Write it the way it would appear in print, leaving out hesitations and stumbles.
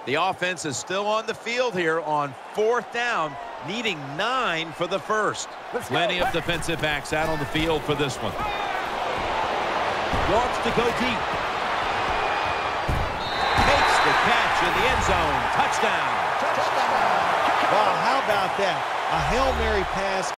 The offense is still on the field here on 4th down, needing 9 for the first. Plenty of defensive backs out on the field for this one. Wants to go deep. Makes the catch in the end zone. Touchdown. Wow, how about that? A Hail Mary pass